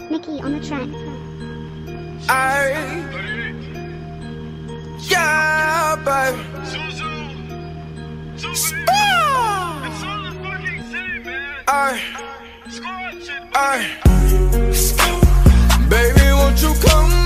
Nikki on the track. Yeah, baby. Baby, won't you come